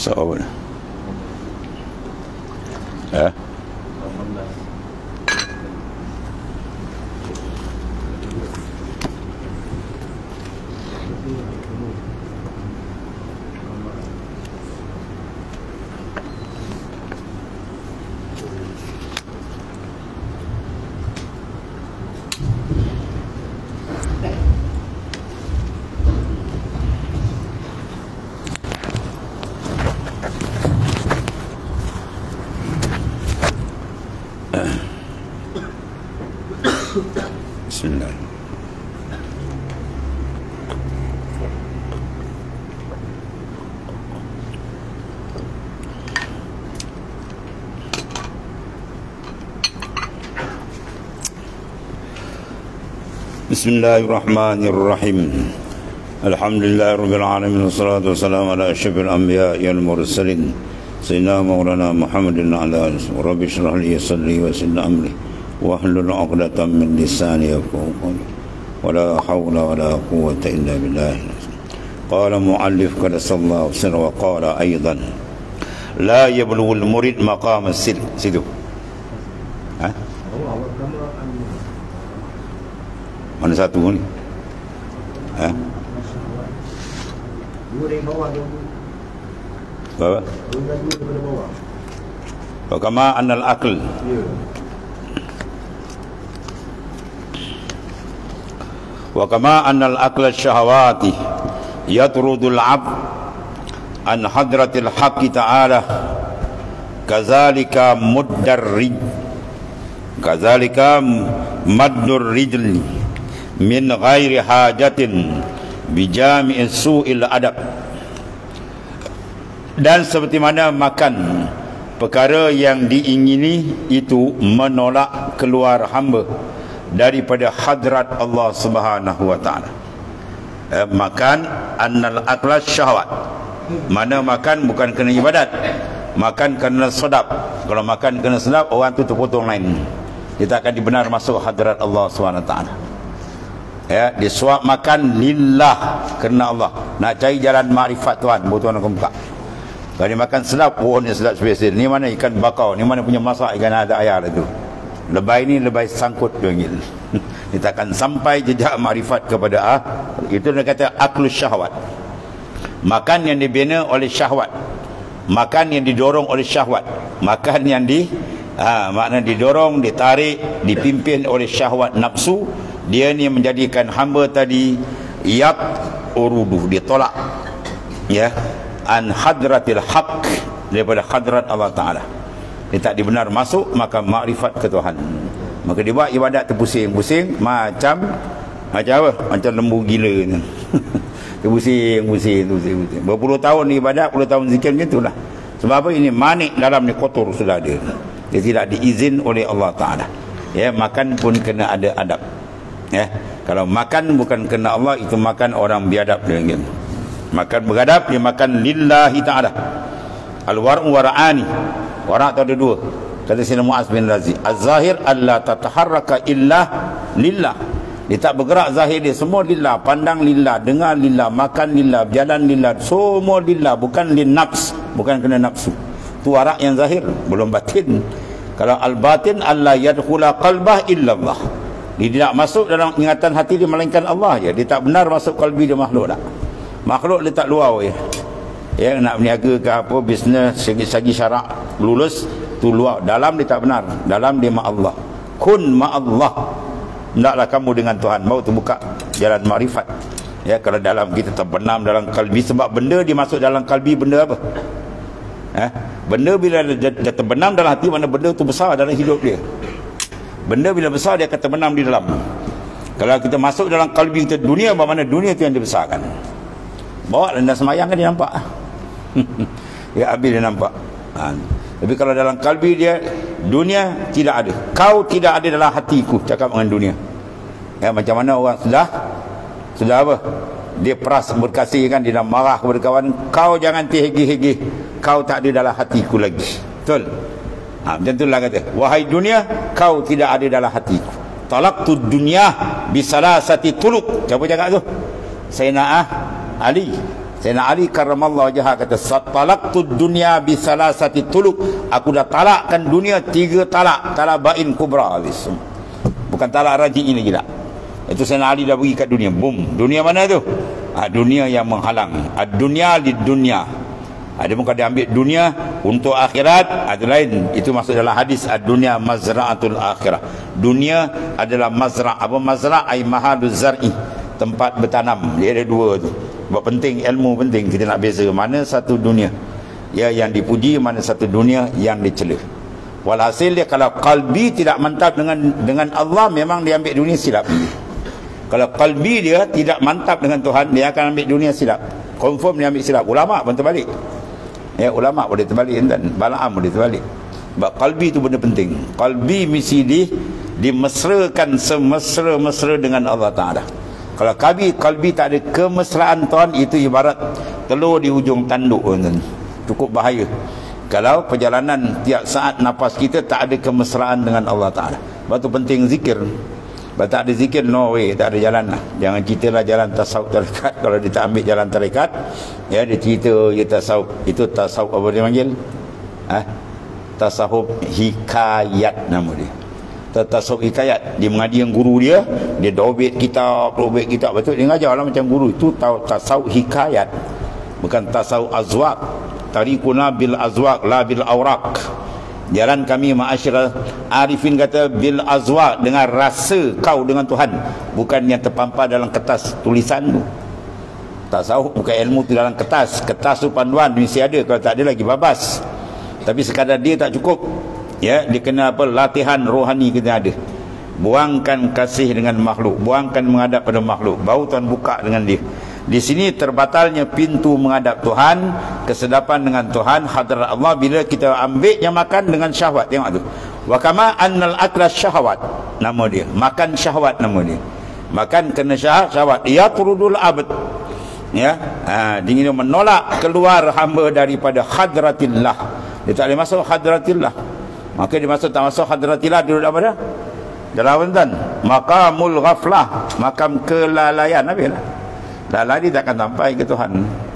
So, eh? Bismillah. Bismillahirrahmanirrahim. Alhamdulillah rabbil alamin wassalatu wassalamu ala asyrafil anbiya'i wal mursalin sayyidina maulana Muhammadin wa ala alihi wa rabbi shrah li sadri wa yassir li amri wahlul 'uqdatam min lisani yafqahu qawli wala hawla wala quwwata illa billah. Qala mu'allif qaddasallahu sirra wa qala aidan la yablughul murid maqam as-sidq. Situ mana satu ni? Dua dari bawah tu. Apa? Dua daripada bawah. Kama annal aql. Ya. Wa kama annal aqla syahawati yatrudul 'abd an hadratil haqqi ta'ala kadzalika maddur rijli min ghairi hajatin bijami'i su'il adab. Dan seperti mana makan perkara yang diingini itu menolak keluar hamba daripada hadrat Allah Subhanahu wa taala. Makan annal akla syahwat. Mana makan bukan kerana ibadat, makan kerana sedap. Kalau makan kerana sedap, orang tu terpotong lain, dia tak akan dibenar masuk hadrat Allah Subhanahu wa taala. Ya, dia suap makan lillah, kerana Allah. Nak cari jalan makrifat Tuhan, baru Tuhan akan buka. Kalau dia makan sedap, oh ni sedap spesial. Ni mana ikan bakau, ni mana punya masak ikan ada ayar itu. Lebay ni lebay sangkut dongil. Dia takkan sampai jejak makrifat kepada itu dia kata aklus syahwat. Makan yang dibina oleh syahwat, makan yang didorong oleh syahwat, makan yang makna didorong, ditarik, dipimpin oleh syahwat nafsu. Dia ni menjadikan hamba tadi urudu, dia tolak ya an hadratil haqq, daripada hadrat Allah Ta'ala. Dia tak dibenar masuk, maka makrifat ke Tuhan. Maka dia buat ibadat terpusing-pusing macam apa? Macam lembu gila ni. Terpusing. Berpuluh tahun ibadat, puluh tahun zikir macam itulah. Sebab apa? Ini manik dalam ni, kotor sudah ada. Dia tidak diizin oleh Allah Ta'ala. Ya, makan pun kena ada adab. Ya, kalau makan bukan kena Allah, itu makan orang biadab dia gitu. Makan beradab, dia makan lillahi ta'ala. Al-war'u wara'ani. Wara' tu ada dua. Kata Sayyidina Mu'az bin Razi, az-zahir alla tataharraka illa lillah. Dia tak bergerak zahir dia, semua lillah. Pandang lillah, dengar lillah, makan lillah, berjalan lillah, semua lillah, bukan lin nafs, bukan kena nafsu. Tu wara' yang zahir, belum batin. Kalau al-batin alla yadkhula qalbah illa Allah. Dia tidak masuk dalam ingatan hati dia melainkan Allah je. Dia tak benar masuk kalbi dia makhluk tak. Makhluk dia tak luar je. Ya, nak berniaga ke apa, bisnes, segi syarak lulus, tu luar. Dalam dia tak benar. Dalam dia ma'allah. Kun ma'allah. Hendaklah kamu dengan Tuhan. Baru terbuka jalan makrifat. Ya, kalau dalam kita terbenam dalam kalbi, sebab benda dia masuk dalam kalbi, benda apa? Benda bila dia terbenam dalam hati, mana benda tu besar dalam hidup dia. Benda bila besar, dia akan terbenam di dalam. Kalau kita masuk dalam kalbi kita, dunia, bagaimana dunia itu yang dibesarkan. Bawa anda semayang kan dia nampak. Ya, habis dia nampak. Tapi kalau dalam kalbi dia, dunia tidak ada. Kau tidak ada dalam hatiku, cakap dengan dunia. Ya, macam mana orang sudah apa? Dia peras berkasih kan, dia dah marah kepada kawan. Kau jangan terhegi-hegi, kau tak ada dalam hatiku lagi. Betul? Macam itulah kata, wahai dunia, kau tidak ada dalam hatiku. Talaqtu dunya bisalasati tuluk. Siapa cakap tu? Sayyidina Ali. Sayyidina Ali karramallahu wajhah kata, "Talaqtud dunya bi salasati tuluk." Aku dah talakkan dunia 3 talak, talabain kubra. Bukan talak rajin ini gila. Itu Sayyidina Ali dah bagi kat dunia. Boom. Dunia mana tu? Dunia yang menghalang. Dunia lid dunya. Dia bukan dia ambil dunia untuk akhirat, ada lain. Itu masuk dalam hadis, ad-dunya mazra'atul akhirah. Dunia adalah mazra'. Apa mazra'? Ai mahaduz zar'i, tempat bertanam. Dia ada 2 tu. Sebab penting, ilmu penting. Kita nak beza mana satu dunia ya yang dipuji, mana satu dunia yang dicela. Walhasil dia kalau qalbi tidak mantap dengan Allah, memang dia ambil dunia silap. Kalau qalbi dia tidak mantap dengan Tuhan, dia akan ambil dunia silap. Confirm dia ambil silap. Ulama pun terbalik. Ya, ulama boleh terbalik dan Bala'am boleh terbalik. Sebab qalbi itu benda penting. Qalbi mesti dimesrakan semesra-mesra dengan Allah Ta'ala. Kalau qalbi tak ada kemesraan Tuhan, itu ibarat telur di hujung tanduk. Cukup bahaya. Kalau perjalanan tiap saat nafas kita tak ada kemesraan dengan Allah Ta'ala. Sebab itu penting zikir. Kalau tak ada zikir, no way, tak ada jalan lah. Jangan ceritalah jalan tasawuf tarekat. Kalau dia tak ambil jalan tarekat, ya, dia cerita dia tasawuf. Itu tasawuf apa dia panggil? Tasawuf hikayat nama dia. Tasawuf hikayat. Dia mengaji yang guru dia dobit kitab. Betul, dia ngajar lah macam guru. Itu tasawuf hikayat, bukan tasawuf azwaq. Tariquna bil azwaq la bil awraq. Jalan kami ma'asyiral arifin, kata, bil azwaq, dengan rasa kau dengan Tuhan, bukan yang terpampar dalam kertas tulisan tu. Tasawuf bukan ilmu tu dalam kertas. Kertas tu panduan mesti ada, kalau tak ada lagi babas. Tapi sekadar dia tak cukup. Ya, dia kena apa? Latihan rohani kena ada. Buangkan kasih dengan makhluk, buangkan menghadap pada makhluk, baru Tuhan buka dengan dia. Di sini terbatalnya pintu menghadap Tuhan, kesedapan dengan Tuhan, hadrat Allah, bila kita ambil yang makan dengan syahwat. Tengok tu. Wa kama annal akla syahwat, nama dia. Makan syahwat nama dia. Makan kena syahwat. Ya turudul abd. Ya, dia menolak keluar hamba daripada hadratillah. Dia tak boleh masuk hadratillah. Maka dia masuk, tak masuk hadratillah, duduk apa dia? Dalam Ramadan. Maqamul ghaflah, makam kelalaian. Habislah. Lalai dia takkan sampai ke Tuhan.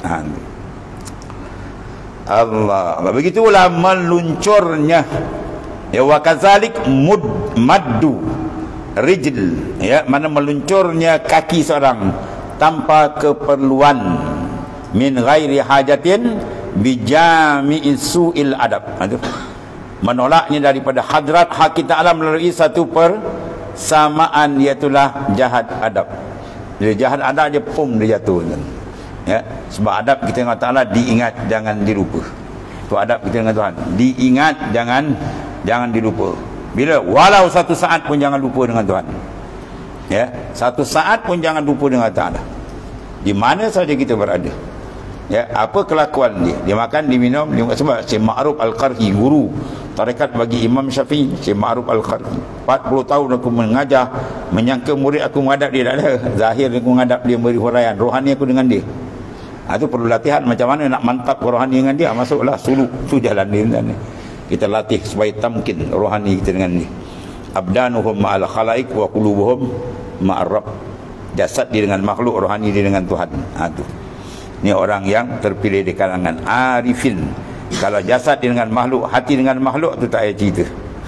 Allah. Begitulah meluncurnya. Ya, wa kadzalik maddu rijl. Ya, mana meluncurnya kaki seorang tanpa keperluan, min ghairi hajatin bijami'i su'il adab. Menolaknya daripada hadrat hak kita alam melalui satu persamaan, iaitulah jahat adab. Dia jahat adab, dia dia jatuh. Ya, sebab adab kita dengan Ta'ala diingat, jangan dilupa. Itu adab kita dengan Tuhan. Diingat, jangan dilupa. Bila? Walau satu saat pun jangan lupa dengan Tuhan. Ya, satu saat pun jangan lupa dengan Ta'ala. Di mana saja kita berada. Ya, apa kelakuan dia? Dia makan, dia minum, dia sebab Syekh Ma'ruf Al-Qarhi, guru tarekat bagi Imam Syafi'i, Syekh Ma'ruf Al-Qarhi. 40 tahun aku mengajar, menyangka murid aku menghadap dia, tak ada. Zahir aku menghadap dia, beri huraian. Rohani aku dengan dia. Itu perlu latihan. Macam mana nak mantap rohani dengan dia? Masuklah suluk. Itu jalan dia. Kita latih supaya tamkin rohani kita dengan dia. Abdanuhum ma'al khalaik wa qulubuhum ma'ar Rabb. Jasad dia dengan makhluk, rohani dia dengan Tuhan. Itu. Ini orang yang terpilih di kalangan arifin. Kalau jasad dengan makhluk, hati dengan makhluk, itu tak payah cerita.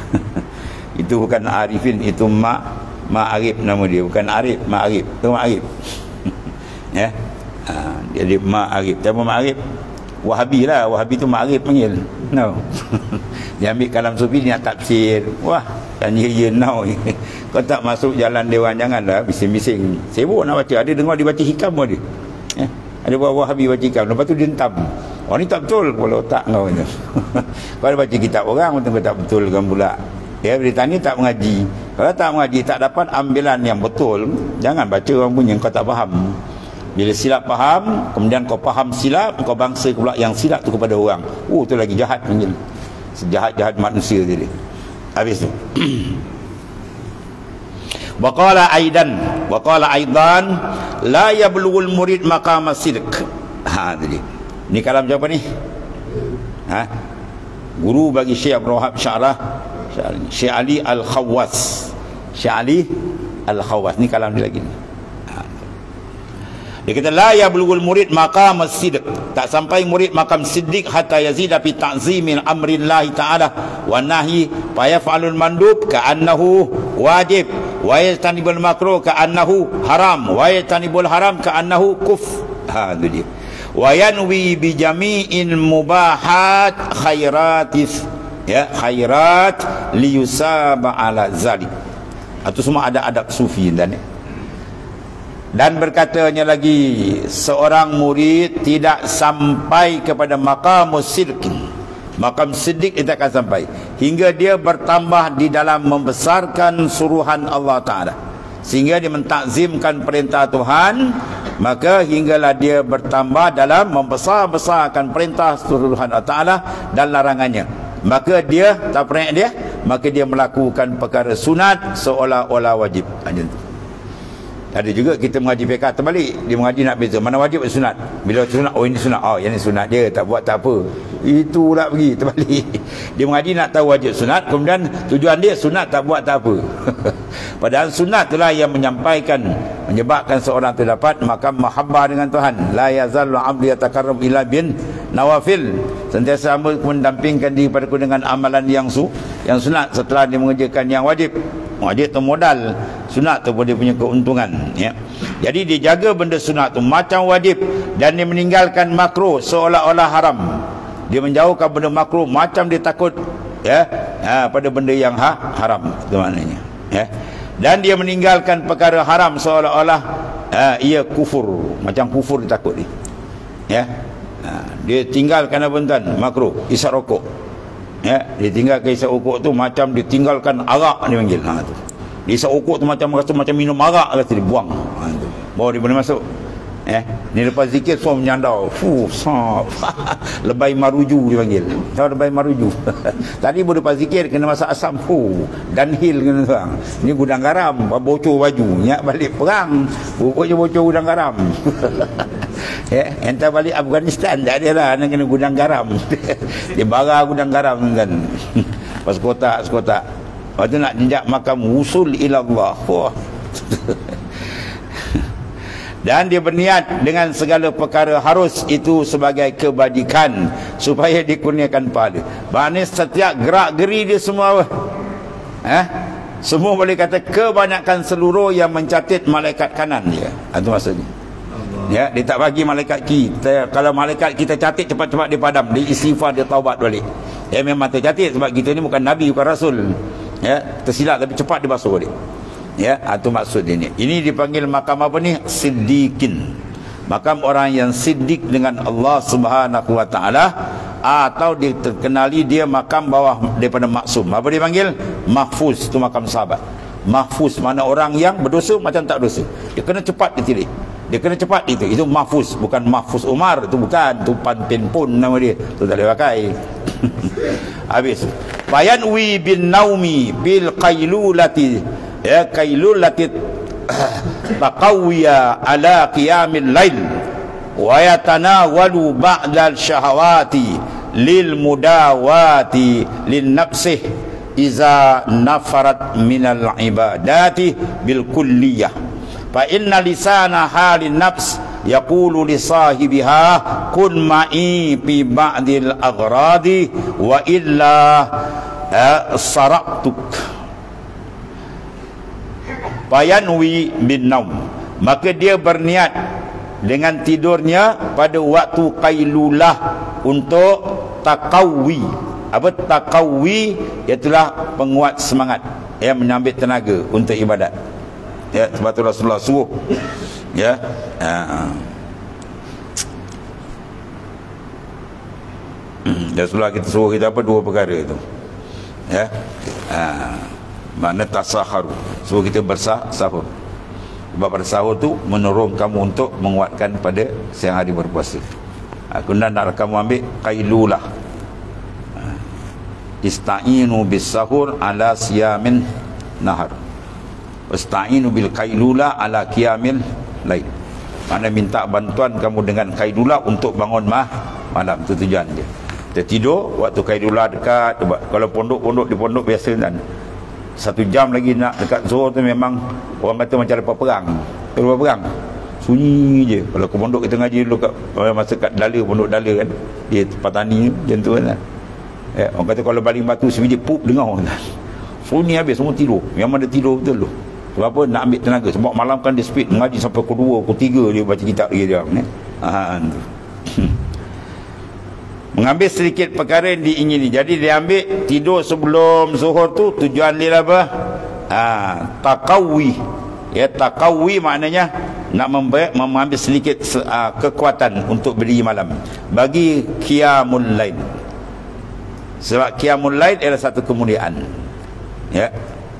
Itu bukan arifin, itu ma'arif nama dia. Bukan arif, ma'arif. Itu ma'arif. Ya. Jadi ma'arif. Siapa ma'arif? Wahabi lah. Wahabi tu ma'arif panggil. No. Dia ambil kalam sufi, dia nak tafsir. Wah, tanya ya now. Kau tak masuk jalan dewan, janganlah bising-bising. Sibuk nak baca. Ada dengar dia baca hikam pun dia. Ya. Ada buat Wahabi baca hikam, lepas tu dia hentam. Oh, ni tak betul kepala otak kau ni. Kau ada baca kitab orang, betul tak betul kan pula. Ya, berita ni tak mengaji. Kalau tak mengaji, tak dapat ambilan yang betul, jangan baca orang punya kau tak faham. Bila silap faham, kemudian kau faham silap, kau bangsa pula yang silap tu kepada orang. Oh, tu lagi jahat panggil. Sejahat-jahat manusia tadi. Habis tu. Waqala aidan la yablughul murid maqam as-sidq. Tadi. Ni kalam siapa ni? Guru bagi Syekh Abdul Wahab Syarah, Syekh Ali Al-Khawwas. Syekh Ali Al-Khawwas ni kalam dia lagi ni. Dia kata la yablughul murid maqam as-sidq, tak sampai murid maqam siddiq hatta yazida fi ta'zimil amrillahi ta'ala wa nahyi fa yaf'alul mandub ka'annahu wajib wa yastanibul makruh ka'annahu haram wa yastanibul haram ka'annahu itu dia. Wa yanwi bi jami'il mubahat khairatis, ya, khairat liyusaba ala zalik. Itu semua ada adab sufi dan berkatanya lagi, seorang murid tidak sampai kepada maqamus sidq, maqam siddiq dia akan sampai hingga dia bertambah di dalam membesarkan suruhan Allah Ta'ala, sehingga dia mentakzimkan perintah Tuhan, maka hinggalah dia bertambah dalam membesar-besarkan perintah suruhan Allah Ta'ala dan larangannya. Maka dia tak pernah dia, maka dia melakukan perkara sunat seolah-olah wajib. Ada juga kita mengaji fiqh terbalik, dia mengaji nak beza mana wajib dan sunat. Bila sunat, oh ini sunat, oh yang ini sunat dia, tak buat tak apa. Itu pula pergi terbalik. Dia mengaji nak tahu wajib sunat, kemudian tujuan dia sunat tak buat tak apa. Padahal sunat itulah yang menyampaikan, menyebabkan seorang itu dapat makam mahabbah dengan Tuhan. La yazallu 'abdi yatakarram ila bin nawafil, sentiasa hamba mendampingkan diri padaku dengan amalan yang sunat setelah dia mengerjakan yang wajib. Wajib tu modal, sunat tu boleh punya keuntungan, ya. Jadi dia jaga benda sunat tu macam wajib, dan dia meninggalkan makruh seolah-olah haram. Dia menjauhkan benda makruh macam dia takut, ya, pada benda yang haram, itu maknanya, ya. Dan dia meninggalkan perkara haram seolah-olah ia kufur, macam kufur dia takut dia, ya. Dia tinggalkan apa tuan? Makruh, isap rokok, ya. Dia tinggalkan isap rokok tu macam dia tinggalkan arak, dia panggil. Tu dia isap rokok tu macam rasa macam minum arak, kata dia buang. Tu baru dia boleh masuk, ya. Ni lepas zikir semua menyandau, lebay maruju dia panggil. Tahu lebay maruju? Tadi baru lepas zikir kena masak asam, downhill kena tuang. Ni gudang garam, bocor baju, nyak balik perang, pokoknya bocor gudang garam. Ya, entah balik Afghanistan tak ada lah, nak kena gudang garam. Dia bara gudang garam kan. Pas kotak. Lepas tu nak jenjak makam wusul ilallah. Dan dia berniat dengan segala perkara harus itu sebagai kebajikan supaya dikurniakan pahala. Maknanya setiap gerak geri dia semua semua boleh kata kebanyakan seluruh yang mencatat malaikat kanan dia. Itu maksudnya. Ya, dia tak bagi malaikat kita. Kalau malaikat kita catat cepat-cepat dia padam, dia istighfar, dia taubat balik. Ya, memang tercatat sebab kita ni bukan nabi, bukan rasul. Ya, tersilap tapi cepat dia basuh balik. Ya, itu maksud ini. Ini dipanggil makam apa ni? Siddiqin. Makam orang yang siddiq dengan Allah Subhanahu wa taala, atau dia terkenali dia makam bawah daripada maksum. Apa dia panggil? Mahfuz, itu makam sahabat. Mahfuz mana orang yang berdosa macam tak berdosa. Dia kena cepat ditilik. Dia kena cepat itu mahfuz, bukan mahfuz Umar, itu bukan, itu panpin pun nama dia, itu tak boleh pakai. Habis fayanwi bin naumi bil qailulati, ya, qailulati taqawiya ala qiyamil lail wa yatanawalu ba'dal syahawati lil mudawati lin nafsih iza nafarat minal ibadati bil kulliyah. Fa inna lisana halin nafs yaqulu li sahibiha kun ma'i fi ba'dil aghradi wa illa saraqtuk. Fayanwi bin naum, maka dia berniat dengan tidurnya pada waktu qailulah untuk taqawi. Apa taqawi? Iaitulah penguat semangat, ya, menyambit tenaga untuk ibadat. Ya, sebab tu Rasulullah suruh, ya. Rasulullah kita suruh kita apa? Dua perkara itu, ya. Makna tasaharu, suruh kita bersahur. Sebab pada sahur tu menolong kamu untuk menguatkan pada siang hari berpuasa. Kemudian nak kamu ambil qailulah. Ista'inu bis sahur ala siyamin nahar. Wasta'inu bil qailulah ala qiyamil lail. Mana minta bantuan kamu dengan qailulah untuk bangun malam, itu tujuan dia. Kita tidur waktu qailulah dekat. Kalau pondok di pondok biasa kan 1 jam lagi nak dekat zuhur tu, memang orang kata macam lepas perang. sunyi je. Kalau ke pondok kita ngaji dulu kat masa kat Dala, pondok Dala kan, dia petani macam tu kan. Orang kata kalau baling batu sebiji pup dengar kan. Sunyi habis, semua tidur. Memang dia tidur betul tu. Sebab apa? Nak ambil tenaga. Sebab malam kan dia speed mengaji sampai pukul 2, pukul 3 dia baca kitab dia tu. Mengambil sedikit perkara yang diingini. Jadi dia ambil tidur sebelum zuhur tu, tujuan dia apa? Taqawwi. Ya, taqawwi maknanya nak mengambil sedikit kekuatan untuk berdiri malam bagi qiyamul lail. Sebab qiyamul lail adalah satu kemuliaan. Ya.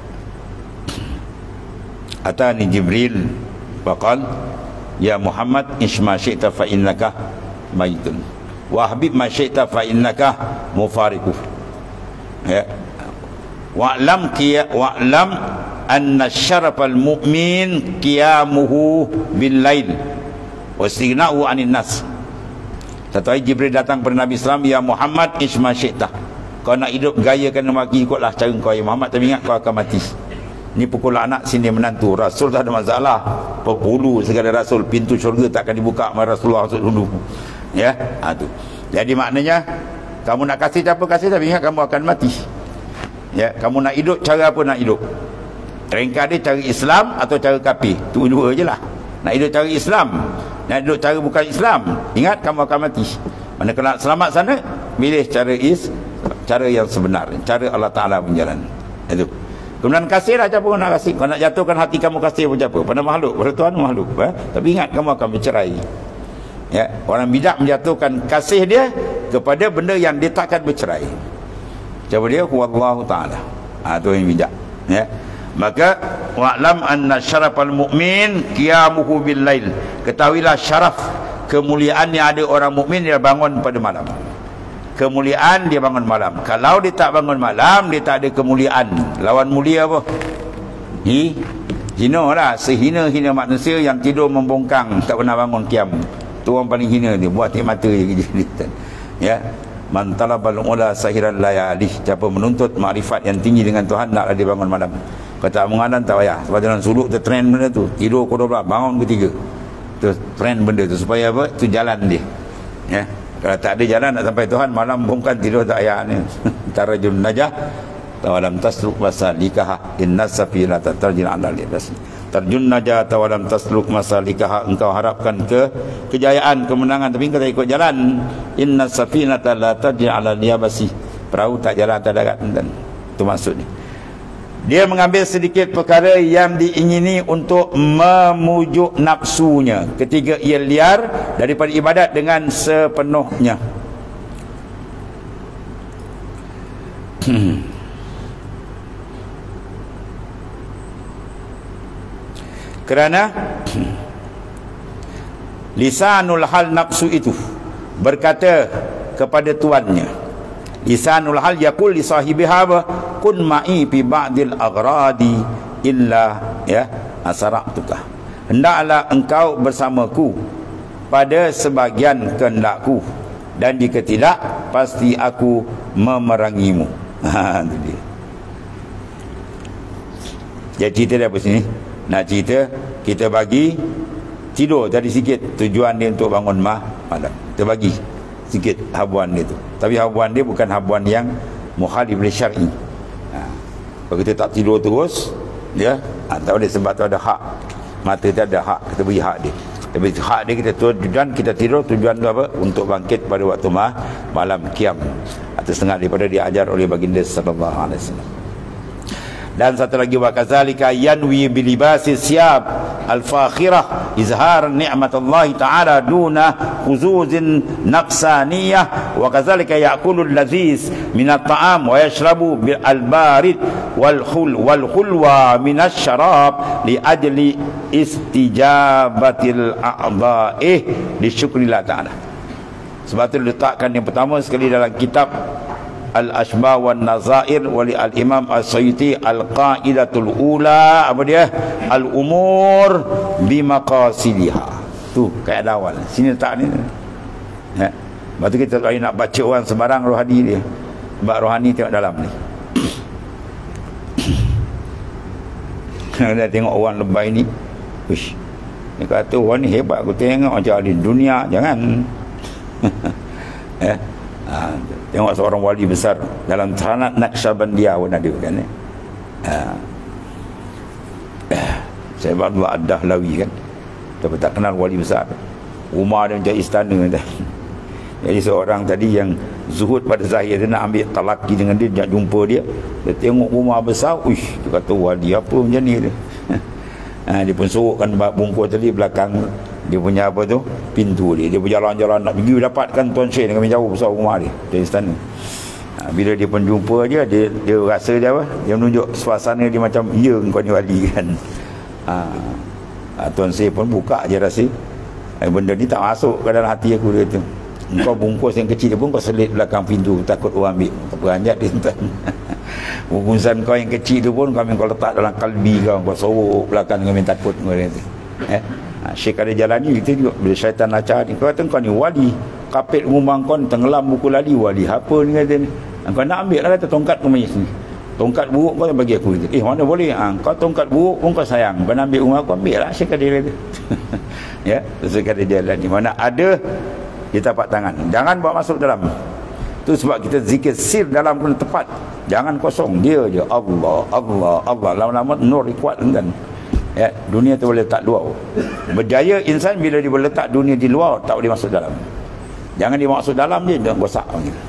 Atani Jibril faqal ya Muhammad isma syi'ta fa innaka mayitun wa habib ma syi'ta fa innaka mufariqu. Ya. Wa'lam anna syarafal mu'min qiyamuhu bil lail wa istighna'u 'anil nas. Satu hari Jibril datang kepada Nabi sallallahu alaihi wasallam, ya Muhammad isma syi'ta. Kau nak hidup gaya kena mati, ikutlah cara kau ya Muhammad, tapi ingat kau akan mati. Ni pukul anak, sini menantu. Rasul tak ada masalah. Penghulu segala rasul, pintu syurga takkan dibuka sama Rasulullah dulu. Ya, tu. Jadi maknanya kamu nak kasih apa kasih, tapi ingat kamu akan mati. Ya, kamu nak hidup cara apa nak hidup? Ringkas dia cara Islam atau cara kafir. Tu dua je lah. Nak hidup cara Islam, nak hidup cara bukan Islam, ingat kamu akan mati. Mana kena selamat sana, pilih cara yang sebenar, cara Allah Ta'ala menjalan. Itu. Kemudian kasihlah siapa kau nak kasih. Kau nak jatuhkan hati kamu kasih pun siapa? Pada makhluk, pada Tuhan makhluk. Tapi ingat kamu akan bercerai. Ya, orang bidak menjatuhkan kasih dia kepada benda yang dia takkan bercerai. Siapa dia? Wallahu Ta'ala. Itu yang bidak. Ya. Maka wa'lam anna syarafal mu'min qiyamuhu bil lail. Ketahuilah syaraf, kemuliaan yang ada orang mukmin dia bangun pada malam. Kemuliaan dia bangun malam. Kalau dia tak bangun malam, dia tak ada kemuliaan. Lawan mulia apa? Hina lah. Sehina-hina manusia yang tidur membongkang, tak pernah bangun qiyam. Tu orang paling hina dia. Buat air mata je. Ya. Man talabal ula sahiran layalih. Siapa menuntut makrifat yang tinggi dengan Tuhan, naklah dia bangun malam. Kata mengadan tak payah. Sebab dalam suluk tu trend benda tu. Tidur pukul 12, bangun pukul 3. Tu trend benda tu. Supaya apa? Tu jalan dia. Ya. Kalau tak ada jalan nak sampai Tuhan, malam bukan tidur tak payah ni. Tarajun najah tawalam tasluk masalikah innas safina tarjin ala libas. Tarjun najah tawalam tasluk masalikah, engkau harapkan kejayaan, kemenangan, tapi engkau tak ikut jalan. Innas safina la tarjin ala libasi. Perahu tak jalan atas darat. Itu maksudnya. Dia mengambil sedikit perkara yang diingini untuk memujuk nafsunya ketika ia liar daripada ibadat dengan sepenuhnya. Kerana lisanul hal nafsu itu berkata kepada tuannya, lisanul hal yaqul li sahibiha kun ma'i fi ba'dil aghradi illa ya asra'tuka. Hendaklah engkau bersamaku pada sebagian kehendakku, dan jika tidak pasti aku memerangimu. Itu dia. Jadi cerita dia apa sini? Nak cerita kita bagi tidur tadi sikit, tujuan dia untuk bangun malam. Kita bagi sikit habuan dia tu. Tapi habuan dia bukan habuan yang mukhalif li syar'i. Kalau kita tak tidur terus, ya, tak boleh, sebab tu ada hak. Mata tu ada hak, kita beri hak dia. Tapi hak dia kita tujuan kita tidur, tujuan tu apa? Untuk bangkit pada waktu malam qiyam. Atau setengah daripada diajar oleh baginda sallallahu alaihi wasallam. Dan satu lagi, wa kadzalika yanwi bilibasi siyab al-fakhirah izhar ni'matallahi ta'ala duna khuzuzin naqsaniyah, wa kadzalika ya'kulu al-laziz min at-ta'am wa yashrabu bil al-barid wal khulwa min asy-syarab li ajli istijabatil a'dha'i li syukrillah ta'ala. Sebab itu letakkan yang pertama sekali dalam kitab Al-Ashbah wan Nazair wali al-Imam As-Suyuti Al-Qaidatul Ula, apa dia? Al-Umur bimaqasidiha. Tu kaedah awal. Sini letak ni. Ya. Lepas tu kita tak nak baca orang sembarang rohani dia. Sebab rohani tengok dalam ni. Kita tengok orang lebay ni. Wish. Dia kata orang ni hebat, aku tengok macam di dunia. Jangan. Tengok seorang wali besar dalam Sanad Naqsyabandiyah pun ada kan. Saya Abdullah Ad-Dahlawi kan, tapi tak kenal wali besar. Rumah dia macam istana dah. Jadi seorang tadi yang zuhud pada zahir, dia nak ambil talaki dengan dia, nak jumpa dia. Dia tengok rumah besar, uish, dia kata wali apa macam ni dia. Dia pun sorokkan bungkus tadi belakang dia punya apa tu, pintu dia. Dia berjalan-jalan nak pergi dapatkan Tuan Syekh dengan jauh besar rumah dia dari istana. Bila dia pun jumpa dia rasa dia apa? Dia menunjuk suasana dia macam, ya kau ni wali kan. Tuan Syekh pun buka je rasa benda ni tak masuk ke dalam hati aku, dia tu. Kau bungkus yang kecil pun kau selit belakang pintu, takut orang ambil. Tak beranjat dia tuan. Bungkusan kau yang kecil tu pun kau letak dalam kalbi kau sorok belakang, kau takut kau dia tu. Syekh ada jalan ni kita juga bila syaitan acah ni, kau kata kau ni wali, kapit rumah kau tenggelam buku lali, wali apa ni kata ni. Kau nak ambil lah kata tongkat kau main sini. Tongkat buruk kau bagi aku kata. Mana boleh, kau tongkat buruk pun kau sayang, kau nak ambil rumah kau ambil lah. Syekh ada kata. Ya, Syekh ada jalan ni mana ada kita tapak tangan, jangan bawa masuk dalam. Tu sebab kita zikir sir dalam pun tepat, jangan kosong, dia je Allah Allah Allah, lama-lama nur kuat kan. Ya, dunia tu boleh letak luar. Berjaya insan bila dia boleh letak dunia di luar, tak boleh masuk dalam. Jangan dia masuk dalam je, dia gosak gitu.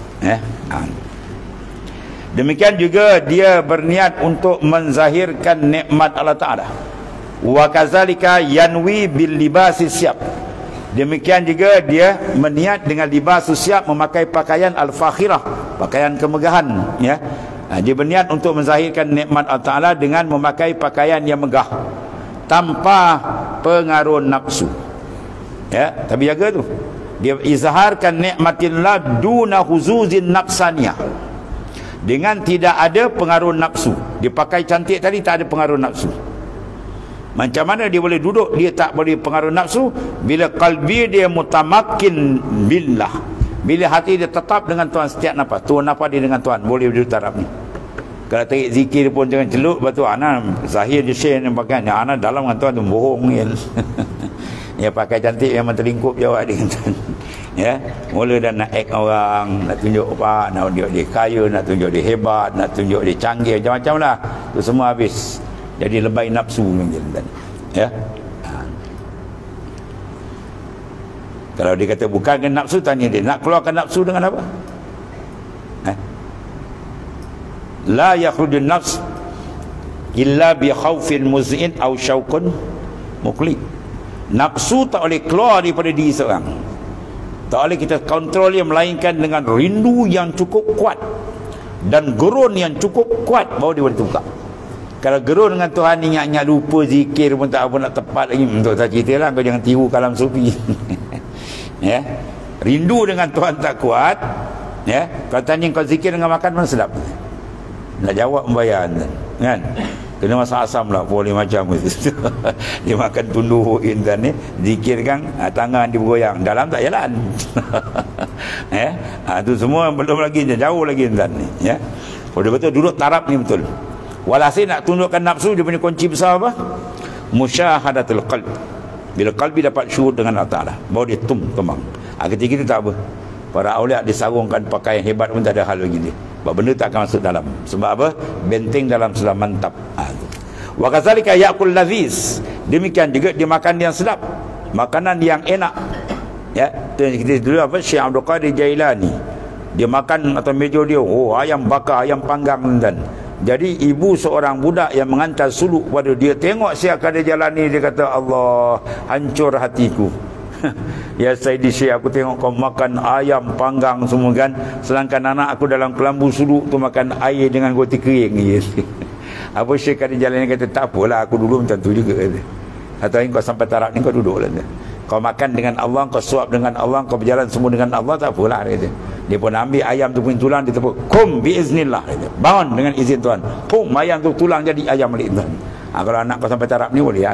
Demikian juga dia berniat untuk menzahirkan nikmat Allah Taala. Wa kadzalika yanwi bil libasi siap. Demikian juga dia meniat dengan libas siap, memakai pakaian al-fakhirah, pakaian kemegahan, ya. Dia berniat untuk menzahirkan nikmat Allah Taala dengan memakai pakaian yang megah tanpa pengaruh nafsu. Ya, tapi jaga tu. Dia izharkan nikmatillah duna huzuzin nafsaniyah. Dengan tidak ada pengaruh nafsu. Dia pakai cantik tadi tak ada pengaruh nafsu. Macam mana dia boleh duduk, dia tak boleh pengaruh nafsu? Bila kalbi dia mutamakkin billah, bila hati dia tetap dengan Tuhan setiap nafas. Tuhan nafas dia dengan Tuhan, boleh duduk taraf ni. Kalau tarik zikir pun jangan celup, lepas tu ana zahir je share yang pakai, ana dalam dengan Tuhan tu bohong ni. Ya, pakai cantik memang terlingkup jawab dia. Ya, mula dah nak act orang, nak tunjuk apa, nak tunjuk dia kaya, nak tunjuk dia hebat, nak tunjuk dia canggih, macam-macam lah. Tu semua habis. Jadi lebay nafsu macam tadi. Ya. Kalau dia kata bukan nafsu, tanya dia nak keluarkan nafsu dengan apa? La yakhrujun nafs illa bi khaufin muz'in aw syauqun muqli. Nafsu tak boleh keluar daripada diri seorang. Tak boleh kita kontrol dia, melainkan dengan rindu yang cukup kuat dan gerun yang cukup kuat baru dia boleh tukar. Kalau gerun dengan Tuhan, ingat-ingat lupa zikir pun tak apa nak tepat lagi. Untuk saya cerita lah, kau jangan tiru kalam sufi. Ya, rindu dengan Tuhan tak kuat. Ya, kau tanya kau zikir dengan makan mana sedap? Nak jawab membayar kan? Kena masak asam lah, boleh macam itu. Dia makan tunduh intan ni, zikir kan, tangan dia bergoyang, dalam tak jalan. Ya, tu semua belum lagi, jauh lagi intan ni. Ya, kalau betul duduk taraf ni betul. Walhasil nak tundukkan nafsu, dia punya kunci besar apa? Musyahadatul qalb. Bila qalbi dapat syuhud dengan Allah Ta'ala, baru dia tumbang. Ketika itu tak apa, para awliya disarungkan pakaian hebat pun tak ada hal lagi dia. Sebab benda tak akan masuk dalam. Sebab apa? Benteng dalam sudah mantap. Wa kadzalika ya'kul laziz. Demikian juga dia makan yang sedap, makanan yang enak. Ya, kita dulu apa, Syekh Abdul Qadir Jailani, dia makan atau meja dia, ayam bakar, ayam panggang dan. Jadi ibu seorang budak yang mengantar suluk pada dia, tengok Syekh ada jalan ni, dia kata, Allah, hancur hatiku. Ya Sayyidi Syekh, aku tengok kau makan ayam panggang semua kan, sedangkan anak aku dalam kelambu suluk tu makan air dengan roti kering. Apa Syekh ada jalan ni, kata tak apalah, aku dulu macam tu juga. Atau kau sampai taraf ni kau duduk lah. Kau makan dengan Allah, kau suap dengan Allah, kau berjalan semua dengan Allah, tak apalah. Dia pun ambil ayam tu punya tulang, dia tepuk, kum biiznillah, bangun dengan izin Tuhan, pum, ayam tu tulang jadi ayam balik Tuhan. Kalau anak kau sampai taraf ni boleh.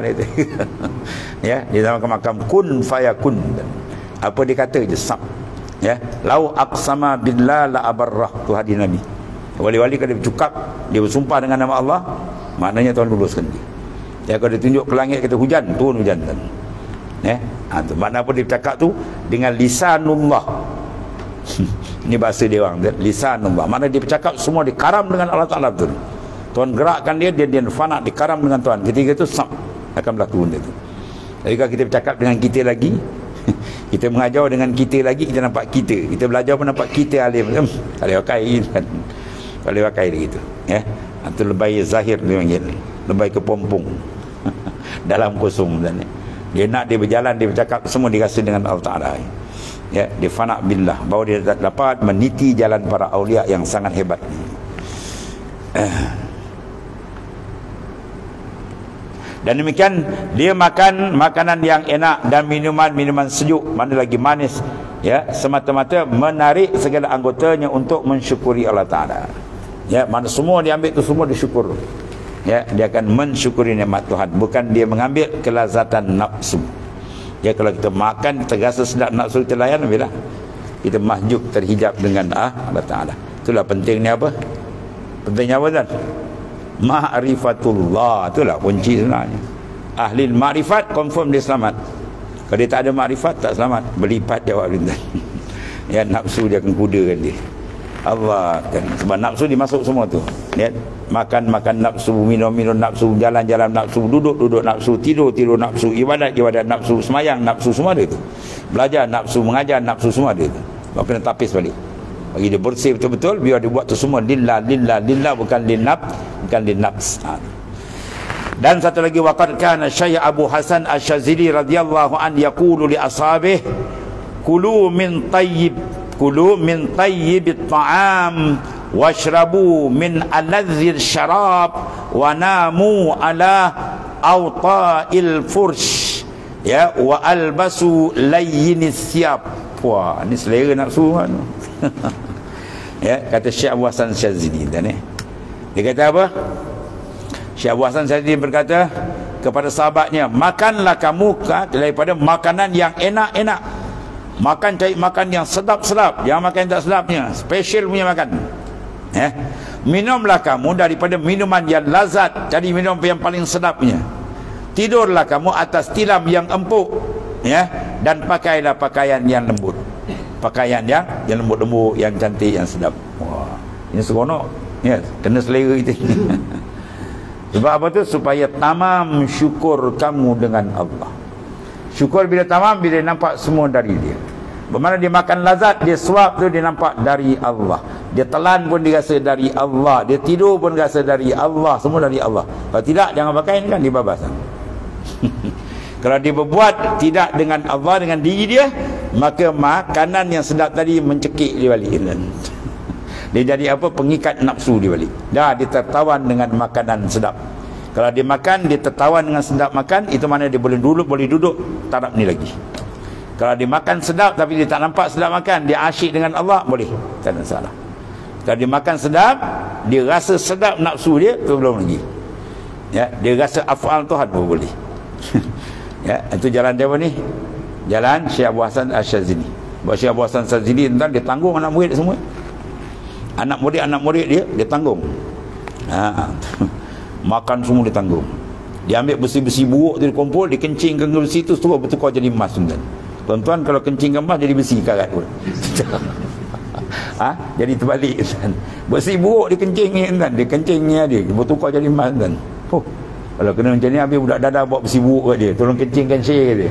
Ya, dia dalam makam kun fayakun. Apa dia kata je, sab. Ya, lau aqsama billah la abarrah, tu hadis Nabi. Wali-wali kalau dia bercakap, dia bersumpah dengan nama Allah, maknanya Tuhan luluskan dia. Ya, kalau dia tunjuk ke langit kata hujan, turun hujan. Tu makna apa dia bercakap tu dengan lisanullah. Ini bahasa dia orang, lisanullah. Makna dia bercakap semua dikaram dengan Allah Taala betul. Tuhan gerakkan dia fana dikaram dengan Tuhan. Ketika itu akan berlaku benda tu. Jadi kalau kita bercakap dengan kita lagi, kita mengajar dengan kita lagi, kita nampak kita. Kita belajar pun nampak kita alim. Tak boleh pakai kan. Tak boleh pakai gitu. Itu lebay zahir dia panggil. Lebay kepompong. Dalam kosong dan dia nak dia berjalan, dia bercakap semua dirasa dengan Allah Taala. Dia fana billah, bahawa dia dapat meniti jalan para aulia yang sangat hebat. Dan demikian dia makan makanan yang enak dan minuman sejuk, mana lagi manis, semata-mata menarik segala anggotanya untuk mensyukuri Allah Taala. Mana semua dia ambil tu semua disyukur. Dia akan mensyukuri nikmat Tuhan, bukan dia mengambil kelazatan nafsu. Kalau kita makan kita rasa sedap, nafsu kita layan, bila kita mahjub, terhijab dengan Allah Taala. Itulah pentingnya apa? Pentingnya apa kan? Ma'rifatullah. Itulah kunci sebenarnya. Ahli ma'rifat confirm dia selamat. Kalau dia tak ada ma'rifat tak selamat. Berlipat jawab dia. Nafsu dia akan kudakan dia. Allah kan, sebab nafsu dimasuk semua tu. Makan nafsu, minum nafsu, jalan nafsu, duduk nafsu, tidur nafsu, ibadat nafsu, semayang nafsu, semua ada tu. Belajar nafsu, mengajar nafsu, semua ada tu. Maka kena tapis balik. Bagi dia bersih betul-betul, biar dia buat tu semua lillah, bukan linnafs. Dan satu lagi, waqad kana Syekh Abu Hasan Asy-Syadzili radhiyallahu an yaqulu li ashabihi kulu min tayyibit ta'am washrabu min aladzir syarab wa namu ala awta'il fursh wa albasu layyinis siyab. Wah, ni selera nafsu kan. Kata Syekh Abu Hasan Syadzili dan dia kata apa? Syekh Abu Hasan Syadzili berkata kepada sahabatnya, makanlah kamu daripada makanan yang enak-enak. Cari makan yang sedap-sedap, jangan makan yang tak sedapnya, special punya makan. Minumlah kamu daripada minuman yang lazat, cari minum yang paling sedapnya. Tidurlah kamu atas tilam yang empuk, dan pakailah pakaian yang lembut. Pakaian yang lembut-lembut, yang cantik, yang sedap. Wah, ini seronok. Kena selera kita. Sebab apa tu? Supaya tamam syukur kamu dengan Allah. Syukur bila tamam, bila nampak semua dari dia. Bermakna dia makan lazat, dia suap tu dia nampak dari Allah. Dia telan pun dia rasa dari Allah. Dia tidur pun rasa dari Allah. Semua dari Allah. Kalau tidak, jangan pakai, kan dia babas. Kalau dia berbuat tidak dengan Allah, dengan diri dia, maka makanan yang sedap tadi mencekik dia balik. Dia jadi apa? Pengikat nafsu dia balik. Dia tertawan dengan makanan sedap. Kalau dia makan, dia tertawan dengan sedap makan, itu mana dia boleh duduk taraf ni lagi. Kalau dia makan sedap tapi dia tak nampak sedap makan, dia asyik dengan Allah, boleh, tak ada salah. Kalau dia makan sedap, dia rasa sedap nafsu dia, tu belum lagi. Dia rasa af'al Tuhan pun boleh. Itu jalan dia apa ni? Jalan Syekh Abu Hasan Asy-Syadzili. Syekh Abu Hasan Asy-Syadzili dia tanggung anak murid semua. Anak murid dia tanggung. Makan semua dia tanggung. Dia ambil besi-besi buruk tu, dia kumpul, dia kencingkan ke besi tu, terus bertukar jadi emas. Tuan-tuan, kalau kencingkan emas jadi besi karat pun. Jadi terbalik. Besi buruk dia kencing, dia kencingnya dia bertukar jadi emas. Kalau kena macam ni, habis budak dadah bawa besi buruk kat dia, tolong kencingkan syekh dia.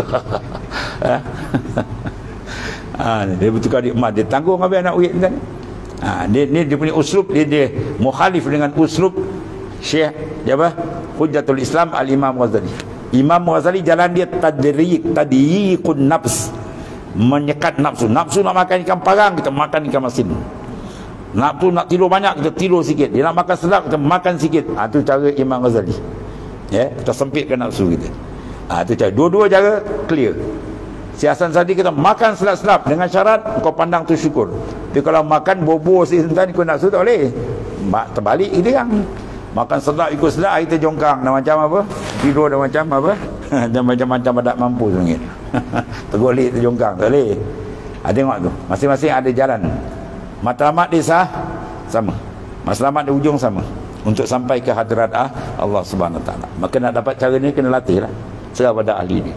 Dia bertukar di emas, dia tanggung habis anak murid kan. Dia punya uslub, dia mukhalif dengan uslub Syekh Hujjatul Islam Al-Imam Ghazali. Imam Ghazali jalan dia tadyiqun nafs, menyekat nafsu. Nafsu nak makan ikan parang, kita makan ikan masin. Nafsu nak tidur banyak, kita tidur sikit. Dia nak makan sedap, kita makan sikit. Itu cara Imam Ghazali. Kita sempitkan nafsu kita. Itu cara. Dua-dua cara clear. Si Hasan Sadi kita makan sedap-sedap dengan syarat kau pandang tu syukur. Tapi kalau makan bobo sebentar kau nafsu tak boleh. Terbalik kita kan. Makan sedap ikut sedap, kita jongkang dah macam apa? Tidur dah macam apa? Dan macam-macam badak mampu sengit. Tergolik terjongkang, tak boleh. Tengok tu, masing-masing ada jalan. Matlamat dia sama. Matlamat di ujung sama. Untuk sampai ke hadrat Allah Subhanahu Wa Taala. Maka nak dapat cara ni kena latih lah. Serah pada ahli ni.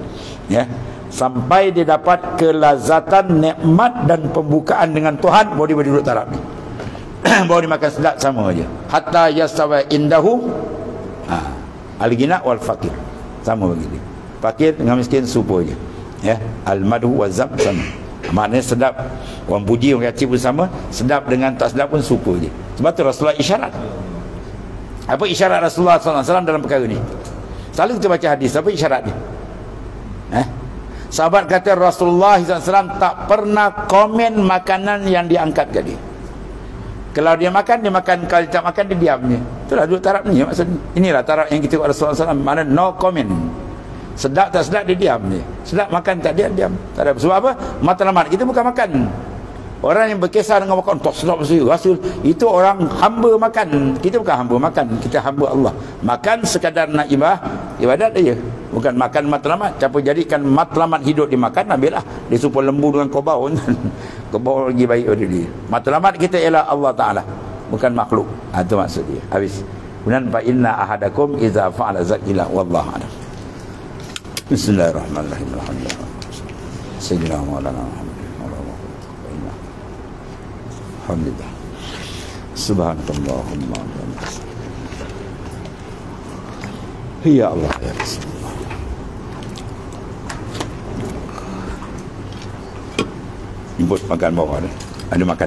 Ya, sampai dia dapat kelazatan nikmat dan pembukaan dengan Tuhan, baru dia boleh duduk taraf ni. Baru dia makan sedap sama aja. Hatta yastawa indahu al-ghina wal faqir. Sama begitu. Fakir dengan miskin serupa je. Ya, al-madhu wa zam sama. Maknanya sedap, orang puji orang kata pun sama, sedap dengan tak sedap pun serupa je. Sebab tu Rasulullah isyarat. Apa isyarat Rasulullah SAW dalam perkara ni? Selalu kita baca hadis, apa isyarat dia? Sahabat kata Rasulullah SAW tak pernah komen makanan yang diangkat ke dia. Kalau dia makan, dia makan. Kalau dia tak makan, dia diam je. Itulah duduk taraf ni maksud. Inilah taraf yang kita buat Rasulullah SAW. Mana no comment. Sedap tak sedap, dia diam je. Sedap makan tak, dia diam. Tak ada. Sebab apa? Matlamat kita bukan makan. Orang yang berkisar dengan makan tak sedap Rasul, itu orang hamba makan. Kita bukan hamba makan, kita hamba Allah. Makan sekadar nak ibadat aja. Bukan makan matlamat. Siapa jadikan matlamat hidup dimakan, ambillah. Dia supaya lembu dengan kobau. Kobau lagi baik dari dia. Matlamat kita ialah Allah Ta'ala, bukan makhluk. Itu maksud dia. Habis. Kemudian fa inna ahadakum idza fa'ala zakila wallahu a'lam. Bismillahirrahmanirrahim. Alhamdulillah. Sayyidina Maulana Muhammad. Alhamdulillah. Subhanallahumma wa bihamdihi. Ya Allah ya Rasulullah. Jemput makan bawah ni. Ada makan.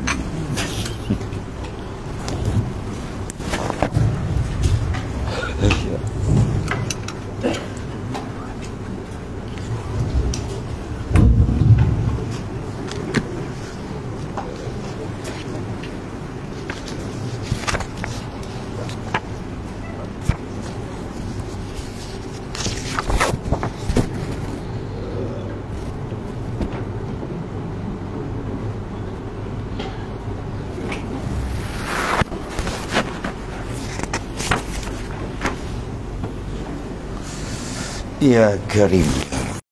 Ya Karim.